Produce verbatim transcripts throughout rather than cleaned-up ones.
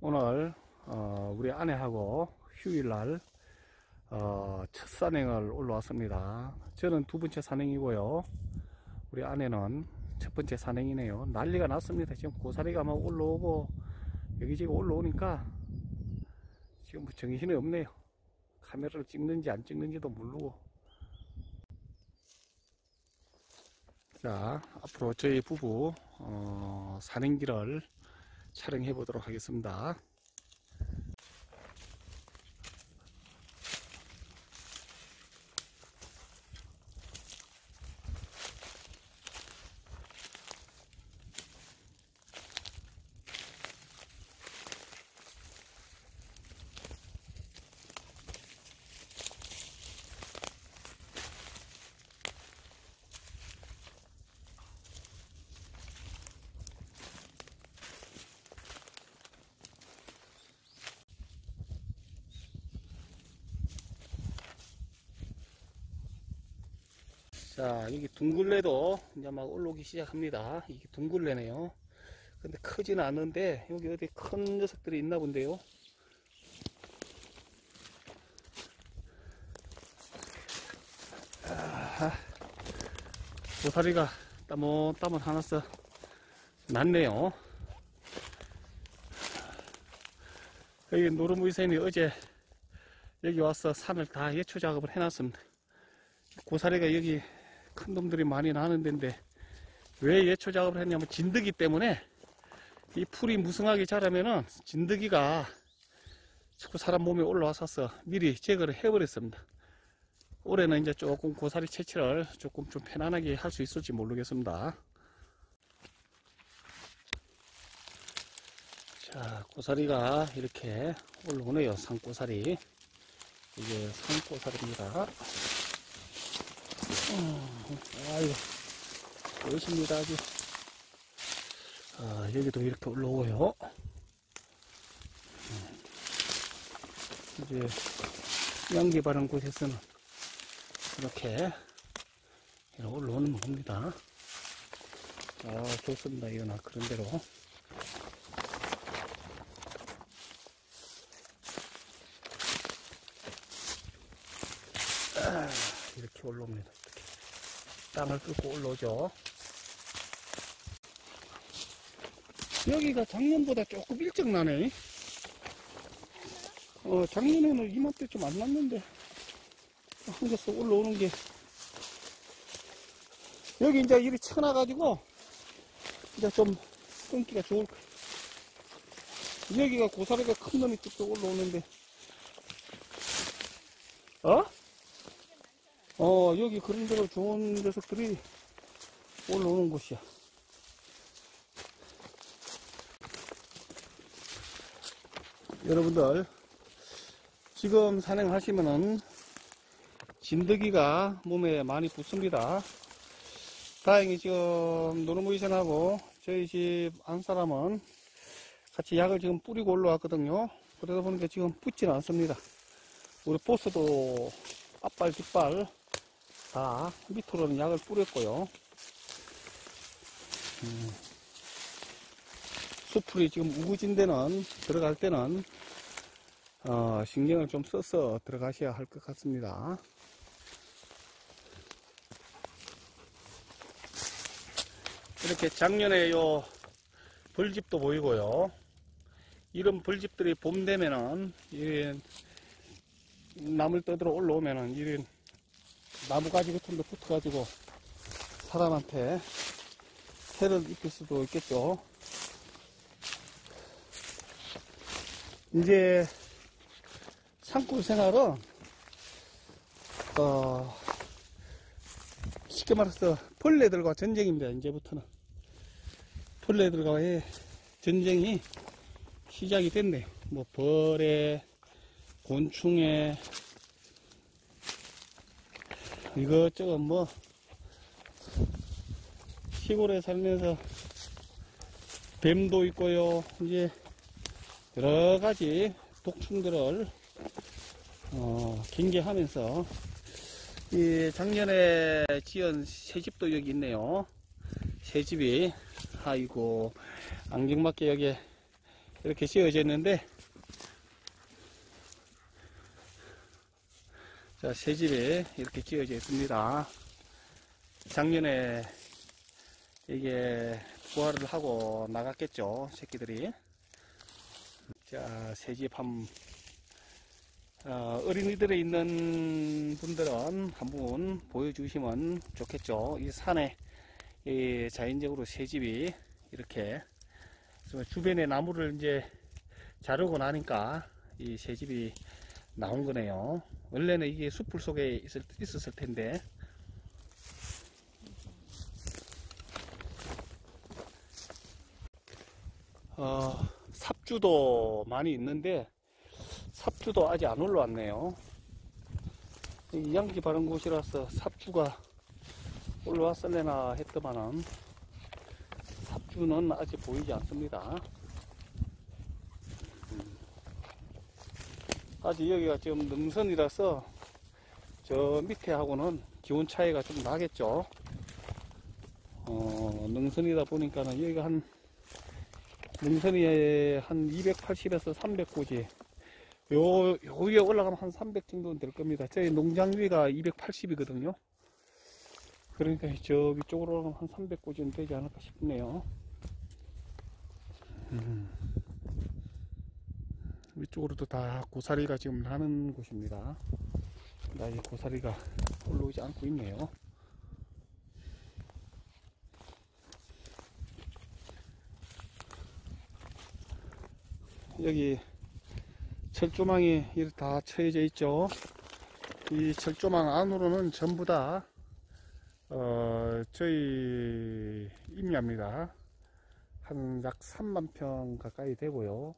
오늘 어, 우리 아내하고 휴일날 어, 첫 산행을 올라왔습니다. 저는 두 번째 산행이고요. 우리 아내는 첫 번째 산행이네요. 난리가 났습니다. 지금 고사리가 막 올라오고 여기저기 올라오니까 지금 뭐 정신이 없네요. 카메라를 찍는지 안 찍는지도 모르고. 자, 앞으로 저희 부부 어, 산행길을 촬영해 보도록 하겠습니다. 자, 여기 둥글레도 이제 막 올라오기 시작합니다. 이게 둥글레네요. 근데 크지는 않는데 여기 어디 큰 녀석들이 있나 본데요. 아, 고사리가 따문따문 하나씩 났네요. 여기 노르무이선이 어제 여기 와서 산을 다 예초 작업을 해놨습니다. 고사리가 여기 큰 놈들이 많이 나는 데인데 왜 예초 작업을 했냐면 진드기 때문에 이 풀이 무성하게 자라면은 진드기가 자꾸 사람 몸에 올라와서 미리 제거를 해버렸습니다. 올해는 이제 조금 고사리 채취를 조금 좀 편안하게 할 수 있을지 모르겠습니다. 자, 고사리가 이렇게 올라오네요. 산고사리. 이게 산고사리입니다. 음, 아이고, 멋있습니다, 아주. 아, 여기도 이렇게 올라오고요. 음, 이제, 양기 바른 곳에서는 이렇게, 이렇게 올라오는 겁니다. 아, 좋습니다. 이거나 그런 대로. 아, 이렇게 올라옵니다. 땅을 뚫고 올라오죠. 여기가 작년보다 조금 일찍 나네. 어, 작년에는 이맘때쯤 안 났는데 한개서 올라오는 게 여기 이제 이리 쳐놔가지고 이제 좀 끊기가 좋을 거야. 여기가 고사리가 큰 놈이 뚝뚝 올라오는데 어? 어, 여기 그런 데로 좋은 녀석들이 올라오는 곳이야. 여러분들, 지금 산행하시면은 진드기가 몸에 많이 붙습니다. 다행히 지금 노르무이선하고 저희 집 한 사람은 같이 약을 지금 뿌리고 올라왔거든요. 그러다 보니까 지금 붙지는 않습니다. 우리 보스도 앞발, 뒷발 다 밑으로는 약을 뿌렸고요. 음, 수풀이 지금 우거진 데는 들어갈 때는 어, 신경을 좀 써서 들어가셔야 할 것 같습니다. 이렇게 작년에 요 벌집도 보이고요. 이런 벌집들이 봄 되면은 이 나물 떠들어 올라오면은 이런 나무가지 같은 데 붙어가지고 사람한테 해를 입힐 수도 있겠죠. 이제 산골 생활은 어 쉽게 말해서 벌레들과 전쟁입니다. 이제부터는 벌레들과의 전쟁이 시작이 됐네요. 뭐 벌에 곤충에 이것저것 뭐 시골에 살면서 뱀도 있고요. 이제 여러 가지 독충들을 어, 경계하면서 이 작년에 지은 새집도 여기 있네요. 새집이 아이고 안경맞게 여기 이렇게 씌워져 있는데, 자, 새 집에 이렇게 씌워져 있습니다. 작년에 이게 부화를 하고 나갔겠죠, 새끼들이. 자, 새집 한, 어, 어린이들에 있는 분들은 한번 보여주시면 좋겠죠. 이 산에 이 자연적으로 새집이 이렇게 주변에 나무를 이제 자르고 나니까 이 새집이 나온 거네요. 원래는 이게 숲풀 속에 있을, 있었을 텐데. 어, 삽주도 많이 있는데 삽주도 아직 안 올라왔네요. 이 양기 바른 곳이라서 삽주가 올라왔을래나 했더만은 삽주는 아직 보이지 않습니다. 음. 아직 여기가 지금 능선이라서 저 밑에 하고는 기온 차이가 좀 나겠죠. 어, 능선이다 보니까는 여기가 한 능선이 한 이백팔십에서 삼백 고지, 요, 요 위에 올라가면 한 삼백 정도는 될 겁니다. 저희 농장 위가 이백팔십이거든요. 그러니까 저 위쪽으로 한 삼백 고지는 되지 않을까 싶네요. 음. 위쪽으로도 다 고사리가 지금 나는 곳입니다. 나 이 고사리가 올라오지 않고 있네요. 여기 철조망이 이렇게 다 쳐져 있죠. 이 철조망 안으로는 전부 다 어, 저희 임야입니다. 한 약 삼만 평 가까이 되고요.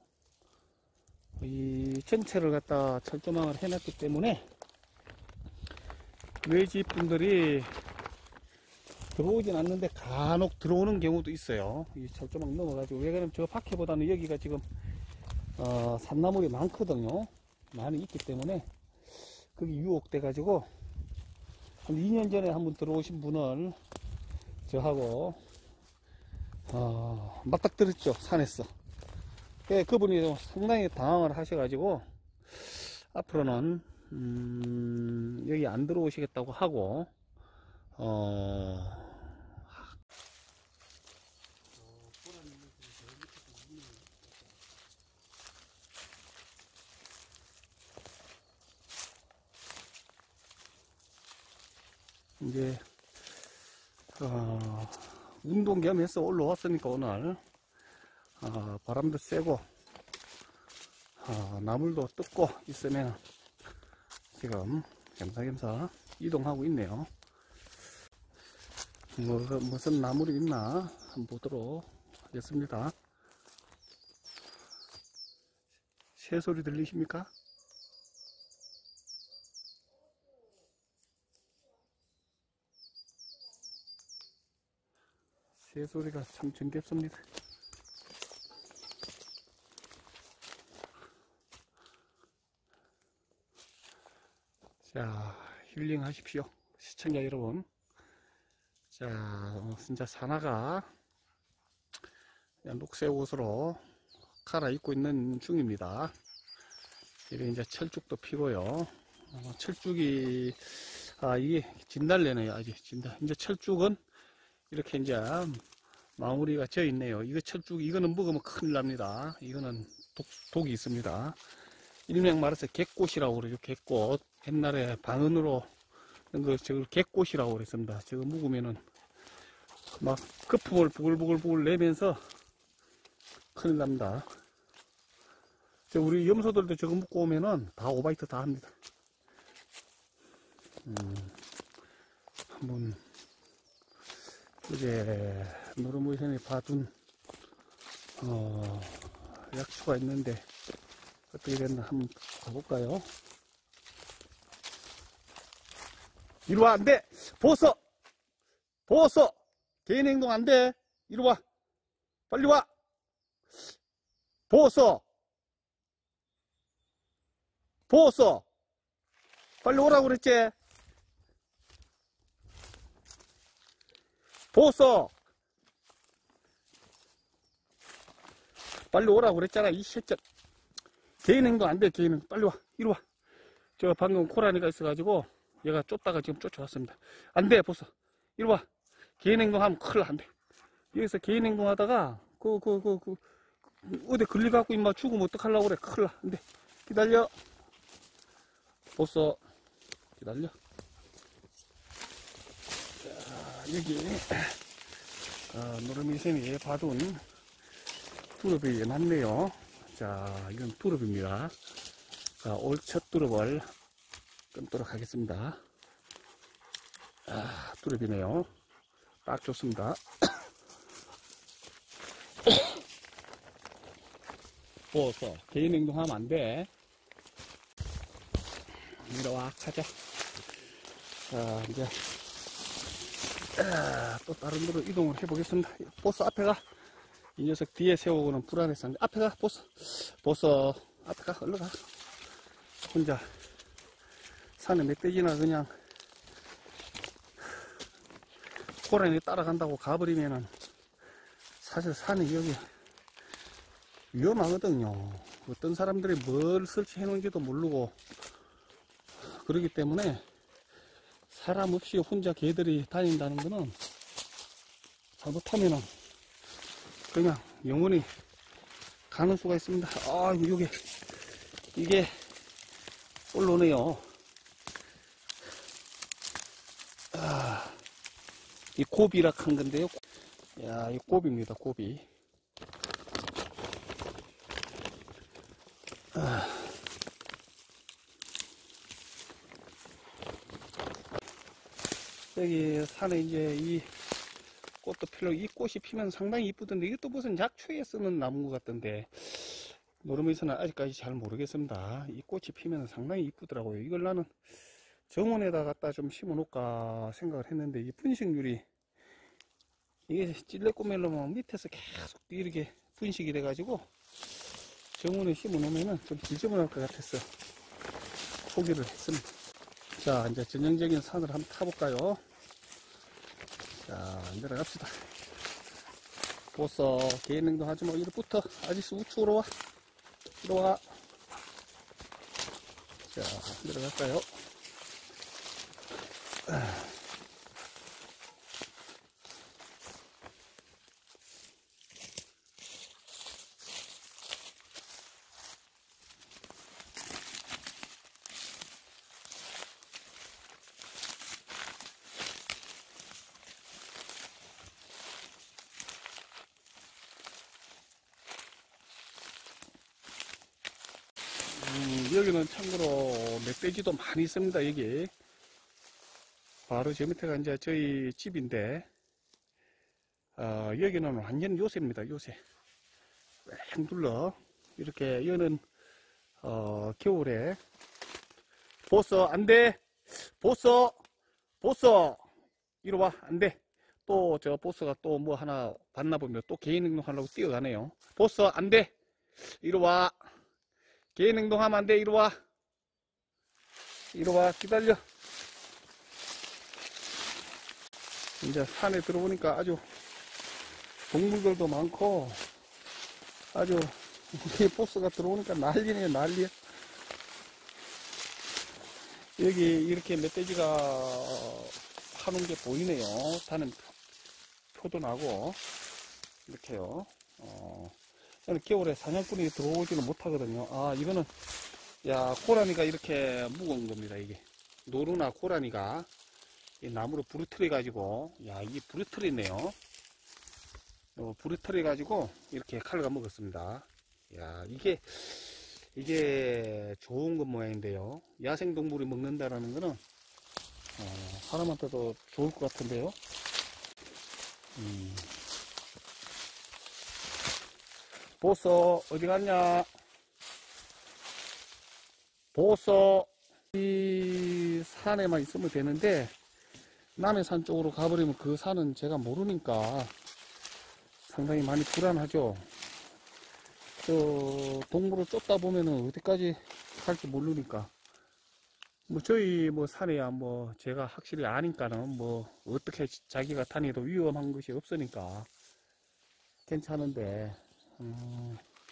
이 전체를 갖다 철조망을 해놨기 때문에 외지 분들이 들어오진 않는데 간혹 들어오는 경우도 있어요. 이 철조망 넘어가지고. 왜 그러면 저 밖에보다는 여기가 지금 어, 산나물이 많거든요. 많이 있기 때문에 그게 유혹돼 가지고 한 이 년 전에 한번 들어오신 분을 저하고 어, 맞닥뜨렸죠, 산에서. 예, 그분이 상당히 당황을 하셔가지고 앞으로는 음, 여기 안 들어오시겠다고 하고 어, 이제 어, 운동 겸해서 올라왔으니까 오늘 어, 바람도 쐬고 어, 나물도 뜯고 있으면 지금 겸사겸사 이동하고 있네요. 뭐, 무슨 나물이 있나 한번 보도록 하겠습니다. 새 소리 들리십니까? 새 소리가 참 정겹습니다. 자, 힐링 하십시오, 시청자 여러분. 자, 진짜 산화가 녹색 옷으로 갈아입고 있는 중입니다. 이게 이제 철쭉도 피고요. 어, 철쭉이, 아, 이게 진달래네요. 아직 진달. 이제 철쭉은 이렇게 이제 마무리가 져 있네요. 이거 철쭉, 이거는 먹으면 큰일 납니다. 이거는 독, 독이 있습니다. 일명 말해서 갯꽃이라고 그러죠. 갯꽃. 옛날에 방언으로 그 저걸 갯꽃이라고 그랬습니다. 저거 묵으면은 막 거품을 부글부글부글 내면서 큰일 납니다. 저 우리 염소들도 저거 묵고 오면은 다 오바이트 다 합니다. 음, 한번 이제 노르모이선에 봐둔 어, 약초가 있는데 어떻게 됐나 한번 가볼까요? 이리 와, 안 돼! 보았어! 보았어! 개인 행동 안 돼! 이리 와! 빨리 와! 보았어! 보았어! 빨리 오라고 그랬지? 보았어! 빨리 오라고 그랬잖아. 이 새끼. 개인 행동 안 돼. 개인 행동. 빨리 와. 이리 와. 저 방금 고라니가 있어가지고 얘가 쫓다가 지금 쫓아왔습니다. 안 돼. 보소. 이리 와. 개인 행동하면 큰일 안 돼. 여기서 개인 행동하다가 그 그 그 그 어디 걸려갖고 임마 죽으면 어떡하려고 그래. 큰일 나. 안 돼. 기다려. 보소. 기다려. 자, 여기 어, 노르미샘이 봐둔 두릅이 많네요. 자, 이건 두릅입니다. 자, 올 첫 두릅을 끊도록 하겠습니다. 아, 두릅이네요. 딱 좋습니다. 보소. 개인 행동하면 안 돼. 이리 와, 가자. 자, 이제 아, 또 다른 데로 이동을 해보겠습니다. 보스 앞에 가. 이 녀석 뒤에 세우고는 불안해서 앞에 가. 보스. 보스 앞에 가. 얼른 가. 혼자 산에 멧돼지나 그냥 고라니 따라간다고 가버리면은 사실 산이 여기 위험하거든요. 어떤 사람들이 뭘 설치해 놓은지도 모르고 그러기 때문에 사람 없이 혼자 개들이 다닌다는 거는 잘못하면은 그냥 영원히 가는 수가 있습니다. 아, 이게 이게 올라오네요. 아, 이 고비라 한 건데요. 야, 이 고비입니다. 고비. 아. 여기 산에 이제 이 꽃도 필요, 이 꽃이 피면 상당히 이쁘던데 이것도 무슨 약초에 쓰는 나무인 것 같던데 노름에서는 아직까지 잘 모르겠습니다. 이 꽃이 피면 상당히 이쁘더라고요. 이걸 나는 정원에다 갖다 좀 심어 놓을까 생각을 했는데 이 분식률이 이게 찔레꼬멜로만 밑에서 계속 이렇게 분식이 돼 가지고 정원에 심어 놓으면은 좀 지저분할 것 같아서 포기를 했습니다. 자, 이제 전형적인 산을 한번 타볼까요? 자, 내려갑시다. 보소. 개인 행동 하지 마. 이리부터. 아저씨 우측으로 와. 이리 와. 자, 내려갈까요? 음, 여기는 참고로 멧돼지도 많이 있습니다. 여기 바로 저 밑에가 이제 저희 집인데 어, 여기는 완전 요새입니다. 요새 뺑 둘러 이렇게 여는 어, 겨울에 보소. 안돼. 보소. 보소. 이리 와. 안돼. 또 저 보스가 또 뭐 하나 봤나 보면 또 개인 행동 하려고 뛰어가네요. 보스 안돼. 이리 와. 개인 행동하면 안 돼. 이리 와. 이리 와. 기다려. 이제 산에 들어오니까 아주 동물들도 많고 아주 이 보스가 들어오니까 난리네요. 난리야. 여기 이렇게 멧돼지가 하는 게 보이네요. 산은 표도 나고 이렇게요. 어, 겨울에 사냥꾼이 들어오지는 못하거든요. 아, 이거는 야, 고라니가 이렇게 무거운 겁니다. 이게 노루나 고라니가 이 나무로 부르트려 가지고, 야, 이게 부르트리네요. 어, 부르트려 가지고 이렇게 칼가 먹었습니다. 야, 이게 이게 좋은 것 모양인데요. 야생동물이 먹는다라는 거는 어, 사람한테도 좋을 것 같은데요. 음. 보소 어디 갔냐? 보소. 이 산에만 있으면 되는데 남해 산 쪽으로 가버리면 그 산은 제가 모르니까 상당히 많이 불안하죠. 저 동물을 쫓다 보면은 어디까지 갈지 모르니까 뭐 저희 뭐 산에야 뭐 제가 확실히 아니까는 뭐 어떻게 자기가 다니도 위험한 것이 없으니까 괜찮은데 음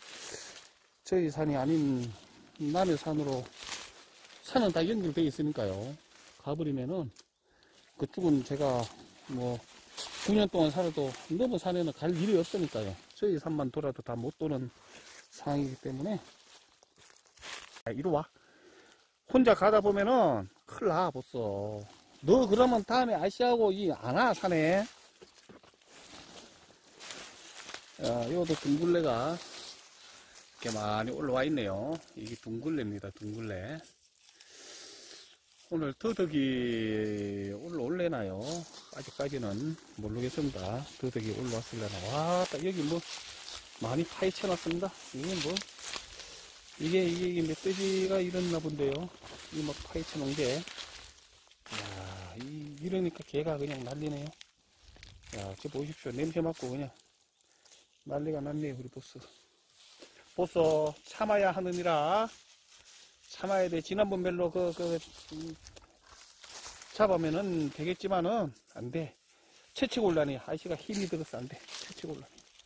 저희 산이 아닌 남의 산으로 산은 다 연결되어 있으니까요. 가버리면은 그쪽은 제가 뭐 구 년 동안 살아도 너무 산에는 갈 일이 없으니까요. 저희 산만 돌아도 다 못 도는 상황이기 때문에. 야, 이리 와. 혼자 가다 보면은 큰일 나 벌써. 너 그러면 다음에 아시하고 이 안 와 산에. 어, 요것도 둥글레가 이렇게 많이 올라와 있네요. 이게 둥글레입니다. 둥글레. 오늘 더덕이 올라올래나요? 아직까지는 모르겠습니다. 더덕이 올라왔을래나. 와, 딱 여기 뭐 많이 파헤쳐놨습니다. 이게 뭐 이게 이게 멧돼지가 이랬나 본데요. 이 막 파헤쳐놓은 게. 야, 이 이러니까 개가 그냥 난리네요. 야, 저 보십시오. 냄새 맡고 그냥 난리가 났네요. 우리 보스. 보스 참아야 하느니라. 참아야 돼. 지난번 멜로 그, 그, 음, 잡으면은 되겠지만은, 안 돼. 채취곤란이. 아저씨가 힘이 들어서 안 돼. 채취곤란.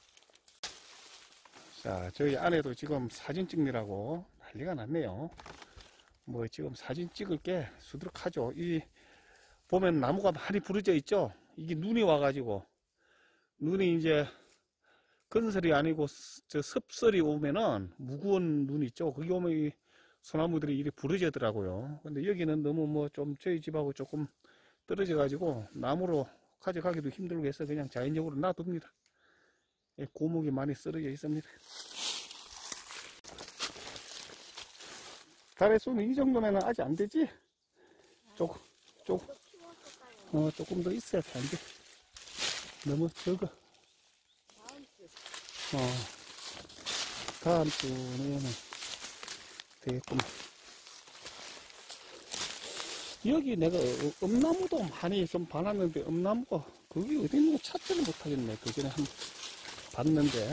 자, 저희 아내도 지금 사진 찍느라고 난리가 났네요. 뭐, 지금 사진 찍을 게 수두룩하죠. 이, 보면 나무가 많이 부러져 있죠? 이게 눈이 와가지고, 눈이 이제, 건설이 아니고, 저 습설이 오면은, 무거운 눈 있죠? 거기 오면 이, 소나무들이 이렇게 부러지더라고요. 근데 여기는 너무 뭐 좀 저희 집하고 조금 떨어져 가지고 나무로 가져가기도 힘들고 해서 그냥 자연적으로 놔둡니다. 예, 고목이 많이 쓰러져 있습니다. 달의 수는 이 정도면 아직 안 되지? 조금, 조금, 어, 조금 더 있어야 안 돼. 너무 적어. 어, 다음 주는 되겠구만. 여기 내가 엄나무도 많이 좀 봐놨는데 엄나무가 거기 어디 있는 거 찾지를 못하겠네. 그 전에 한 봤는데.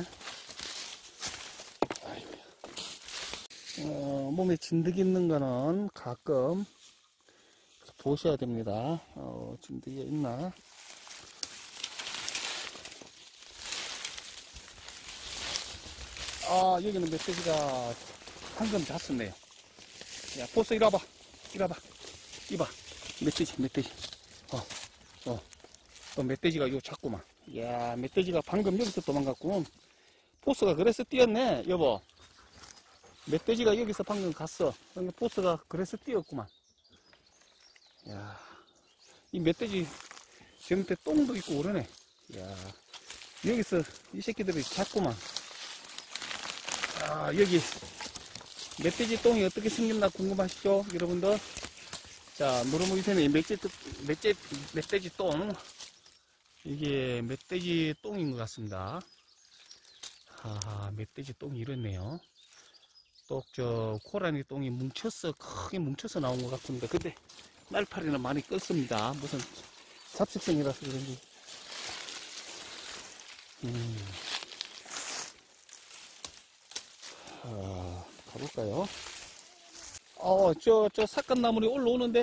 아이고야. 어, 몸에 진드기 있는 거는 가끔 보셔야 됩니다. 어, 진드기가 있나? 아, 여기는 멧돼지가 방금 잤었네요. 야, 보스 이리 와봐. 이리 와봐. 이봐. 멧돼지, 멧돼지. 어, 어. 또 멧돼지가 요 자꾸만. 이야, 멧돼지가 방금 여기서 도망갔구만. 보스가 그래서 뛰었네, 여보. 멧돼지가 여기서 방금 갔어. 그러니까 보스가 그래서 뛰었구만. 야, 이 멧돼지 저밑에 똥도 있고 그러네. 야, 여기서 이 새끼들이 자꾸만. 아, 여기. 멧돼지 똥이 어떻게 생겼나 궁금하시죠? 여러분들? 자, 노르모이세는 멧돼지, 멧돼지, 멧돼지 똥. 이게 멧돼지 똥인 것 같습니다. 하하, 멧돼지 똥이 이렇네요. 또, 저, 고라니 똥이 뭉쳐서, 크게 뭉쳐서 나온 것 같은데, 근데, 날파리는 많이 껐습니다. 무슨 잡식성이라서 그런지. 음. 아, 가볼까요? 어, 저, 저 삿갓나물이 올라오는데,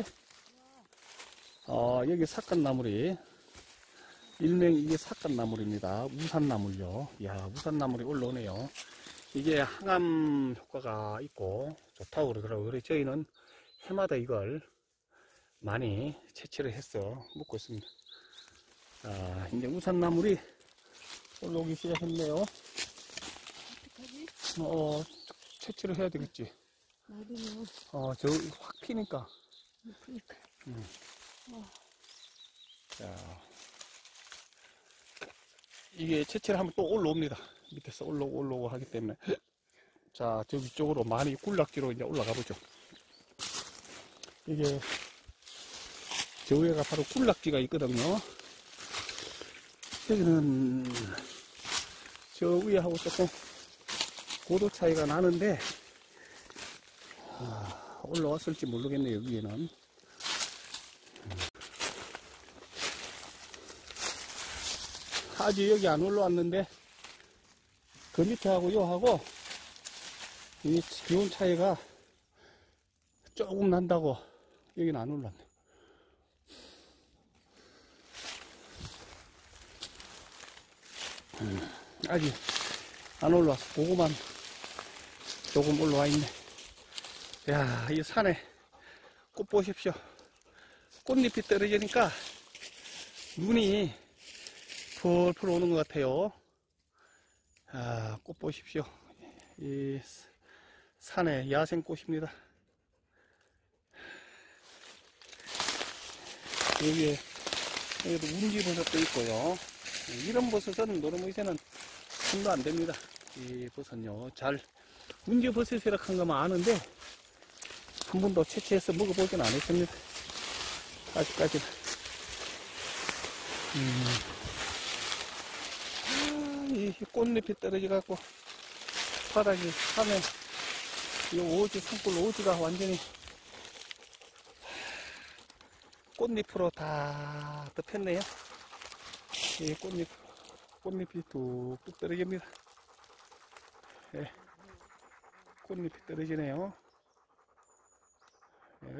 어, 여기 삿갓나물이, 일명 이게 삿갓나물입니다. 우산나물요. 이야, 우산나물이 올라오네요. 이게 항암 효과가 있고, 좋다고 그러더라고요. 그래서 저희는 해마다 이걸 많이 채취를 해서 먹고 있습니다. 자, 이제 우산나물이 올라오기 시작했네요. 어떡하지? 어, 채취를 해야 되겠지. 나도는 어, 저 확 피니까. 그러니까. 음. 어. 자, 이게 채취를 하면 또 올라옵니다. 밑에서 올라오고 올라오고 하기 때문에. 자, 저 위쪽으로 많이 군락지로 이제 올라가 보죠. 이게 저 위에가 바로 군락지가 있거든요. 여기는 저 위하고 조금 고도 차이가 나는데, 아, 올라왔을지 모르겠네요. 여기에는. 아직 여기 안 올라왔는데, 그 밑에 하고 요 하고 이 기온 차이가 조금 난다고 여기는 안 올랐네. 음, 아직 안 올라왔어. 그거만 조금 올라와 있네. 야, 이 산에 꽃 보십시오. 꽃잎이 떨어지니까 눈이 펄펄 오는 것 같아요. 아, 꽃 보십시오. 이 산의 야생꽃입니다. 여기에, 여기도 운지버섯도 있고요. 이런 버섯은 노르무이새는 손도 안 됩니다. 이 버섯요. 잘, 운지버섯이라 한 것만 아는데, 한 번도 채취해서 먹어보진 않았습니다. 아직까지는. 음. 아, 이 꽃잎이 떨어져갖고, 바닥이, 산에, 이 오지, 산골 오지가 완전히 꽃잎으로 다 덮였네요. 이 꽃잎, 꽃잎이 뚝뚝 떨어집니다. 예. 꽃잎이 떨어지네요. 예.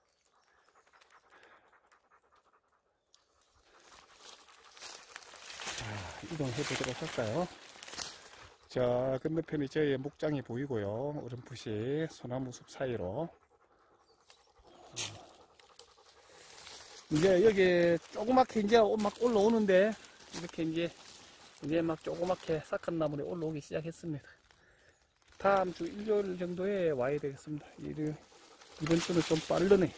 자, 이동해 보도록 할까요? 자, 건너편이 저의 목장이 보이고요. 어렴풋이 소나무 숲 사이로. 이제 여기 조그맣게 이제 막 올라오는데, 이렇게 이제, 이제 막 조그맣게 싹한 나물이 올라오기 시작했습니다. 다음 주 일요일 정도에 와야 되겠습니다. 일, 이번 주는 좀 빠르네.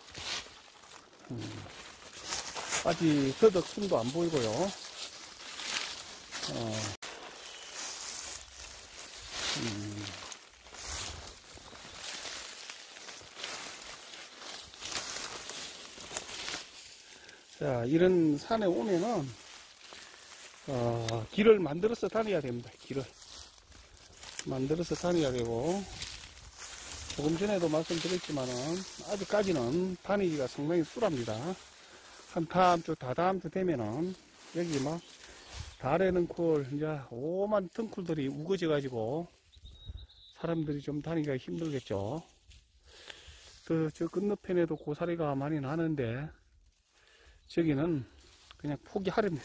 음, 아직 더덕 숨도 안 보이고요. 어, 음. 자, 이런 산에 오면은, 어, 길을 만들어서 다녀야 됩니다. 길을. 만들어서 다녀야 되고, 조금 전에도 말씀드렸지만은, 아직까지는 다니기가 상당히 수랍니다. 한 다음 주, 다다음 주 되면은, 여기 막, 달에는 쿨, 이제, 오만 등쿨들이 우거져가지고, 사람들이 좀 다니기가 힘들겠죠. 그, 저 건너편에도 고사리가 많이 나는데, 저기는 그냥 포기하렵니다.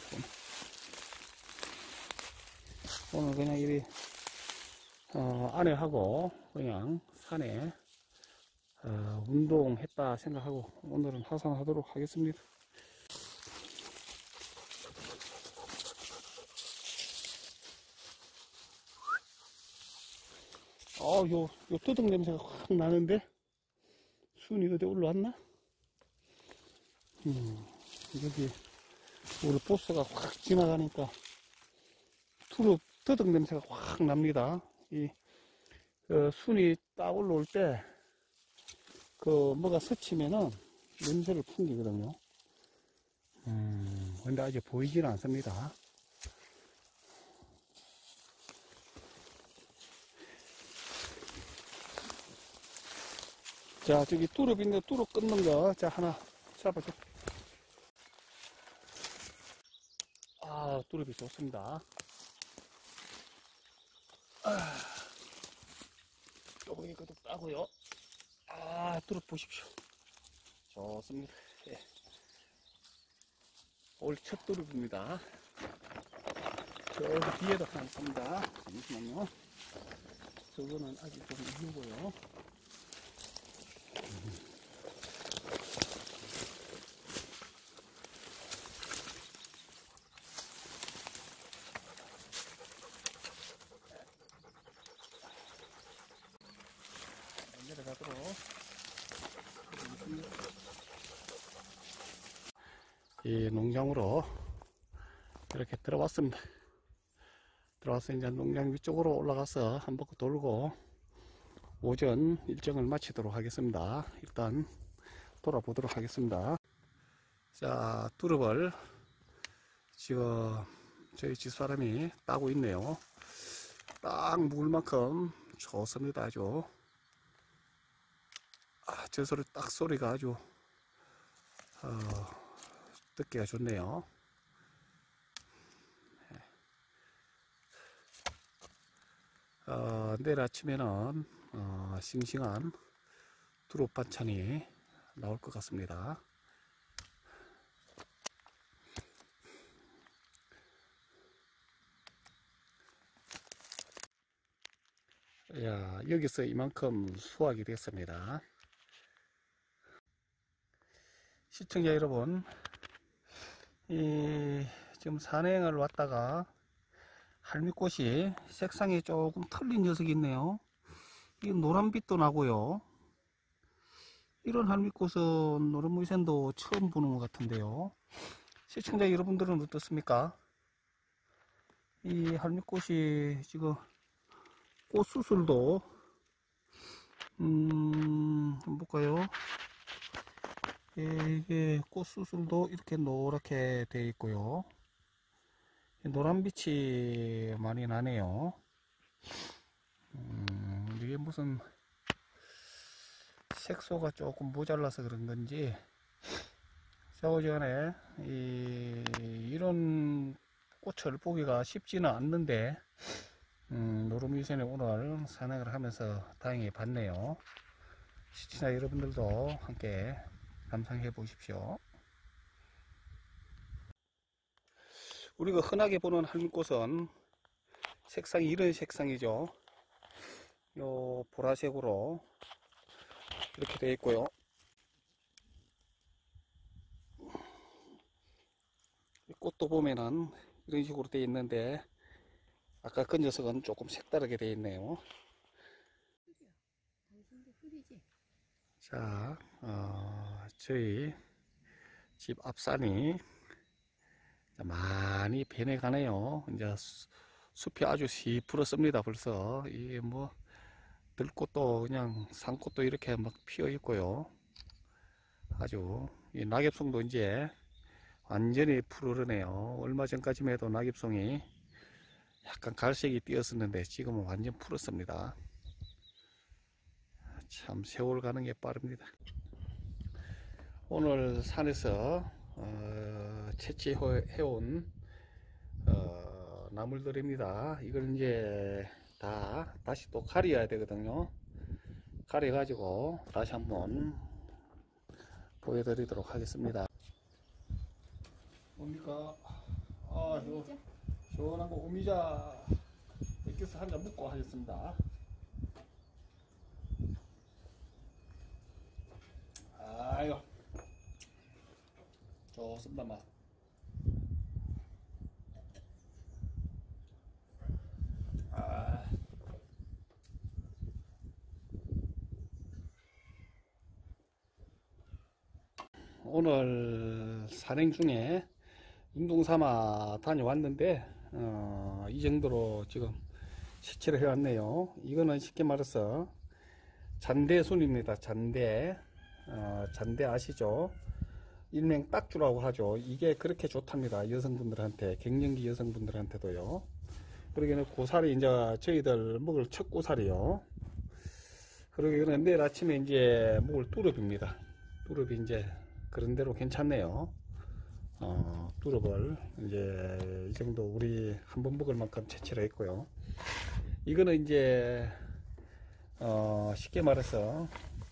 오늘 그냥 이리, 어, 아내하고 그냥 산에, 어, 운동했다 생각하고 오늘은 하산하도록 하겠습니다. 어, 요, 요 뜨덕 냄새가 확 나는데? 순이 어디 올라왔나? 음, 여기, 우리 보스가 확 지나가니까, 투르, 뜨덕 냄새가 확 납니다. 이, 어, 순이 딱 올라올 때, 그, 뭐가 스치면은, 냄새를 풍기거든요. 음, 근데 아직 보이지는 않습니다. 자, 저기 뚜릅 있는데 뚜릅 끊는 거, 자, 하나 잡아줘. 아, 뚜릅이 좋습니다. 아, 요거 이것도 따고요. 아, 뚜릅 보십시오. 좋습니다. 예. 올 첫 뚜릅입니다. 저기 뒤에도 하나 있습니다. 잠시만요. 저거는 아직 좀 이후고요. 내려가도록 하겠습니다. 이 농장으로 이렇게 들어왔습니다. 들어와서 이제 농장 위쪽으로 올라가서 한 바퀴 돌고 오전 일정을 마치도록 하겠습니다. 일단 돌아보도록 하겠습니다. 자, 뚜릅을 지금 저희 집사람이 따고 있네요. 딱 묵을 만큼 좋습니다. 아주 아, 저 소리 딱 소리가 아주 어, 듣기가 좋네요. 어, 내일 아침에는 어, 싱싱한 두릅 반찬이 나올 것 같습니다. 야, 여기서 이만큼 수확이 됐습니다. 시청자 여러분, 이 지금 산행을 왔다가 할미꽃이 색상이 조금 틀린 녀석이 있네요. 이 노란빛도 나고요. 이런 할미꽃은 노란무이센도 처음 보는 것 같은데요. 시청자 여러분들은 어떻습니까? 이 할미꽃이 지금 꽃수술도 음 한번 볼까요? 예, 이게 꽃수술도 이렇게 노랗게 되어 있고요. 노란빛이 많이 나네요. 음, 이게 무슨 색소가 조금 모자라서 그런 건지 싸우기 전에 이, 이런 꽃을 보기가 쉽지는 않는데 음, 노르미선에 오늘 산행을 하면서 다행히 봤네요. 시청자 여러분들도 함께 감상해 보십시오. 우리가 흔하게 보는 할미꽃은 색상이 이런 색상이죠. 요 보라색으로 이렇게 되어 있고요. 꽃도 보면은 이런 식으로 되어 있는데 아까 그 녀석은 조금 색다르게 되어 있네요. 자, 어, 저희 집 앞산이 많이 변해가네요. 이제 숲이 아주 시풀었습니다. 벌써 이게 뭐 들꽃도 그냥 산꽃도 이렇게 막 피어 있고요. 아주 이 낙엽송도 이제 완전히 푸르르네요. 얼마 전까지만 해도 낙엽송이 약간 갈색이 띄었었는데 지금은 완전 푸르습니다. 참 세월 가는 게 빠릅니다. 오늘 산에서 어, 채취해온 어, 나물들입니다. 이걸 이제 다 다시 또 가려야 되거든요. 가려 가지고 다시 한번 보여드리도록 하겠습니다. 뭡니까? 아, 요 시원한 거 오미자 액기스 한 잔 먹고 하겠습니다. 아유, 좋습니다 맛. 아, 오늘 산행 중에 운동 삼아 다녀왔는데 어, 이 정도로 지금 시치를 해왔네요. 이거는 쉽게 말해서 잔대순입니다. 잔대. 어, 잔대 아시죠? 일명 딱주라고 하죠. 이게 그렇게 좋답니다. 여성분들한테, 갱년기 여성분들한테도요. 그러기는 고사리 이제 저희들 먹을 첫 고사리요. 그러기는 내일 아침에 이제 먹을 뚜릅입니다. 뚜릅이 이제 그런대로 괜찮네요. 어, 뚜릅을 이제 이 정도 우리 한번 먹을 만큼 채취를 했고요. 이거는 이제 어, 쉽게 말해서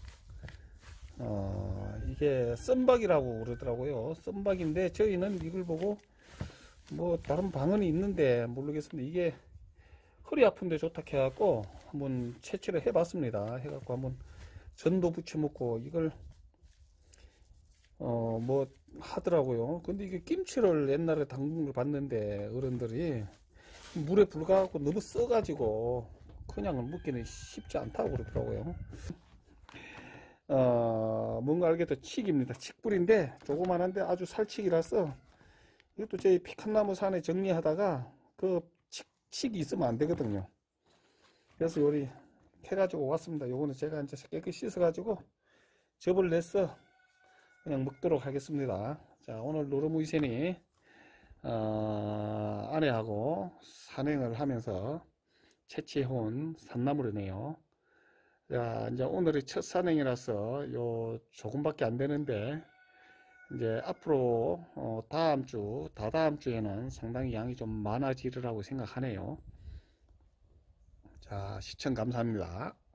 어, 이게 썬박이라고 그러더라고요. 썬박인데 저희는 이걸 보고 뭐 다른 방언이 있는데 모르겠습니다. 이게 허리 아픈데 좋다 해갖고 한번 채취를 해봤습니다. 해갖고 한번 전도 부쳐 먹고 이걸 어 뭐 하더라고요. 근데 이게 김치를 옛날에 담근 걸 봤는데 어른들이 물에 불가갖고 너무 써가지고 그냥 먹기는 쉽지 않다고 그러더라고요. 어 뭔가 알겠다. 칡입니다. 칡뿌리인데 조그만한데 아주 살칡이라서 이것도 저희 피칸나무 산에 정리하다가 그 칡, 칡이 있으면 안 되거든요. 그래서 요리 해가지고 왔습니다. 요거는 제가 이제 깨끗이 씻어가지고 접을 내서 그냥 먹도록 하겠습니다. 자, 오늘 노르무이센이 어, 아내하고 산행을 하면서 채취해온 산나물이네요. 자, 이제 오늘이 첫 산행이라서 요 조금밖에 안 되는데 이제 앞으로 어, 다음 주, 다다음 주에는 상당히 양이 좀 많아지리라고 생각하네요. 자, 시청 감사합니다.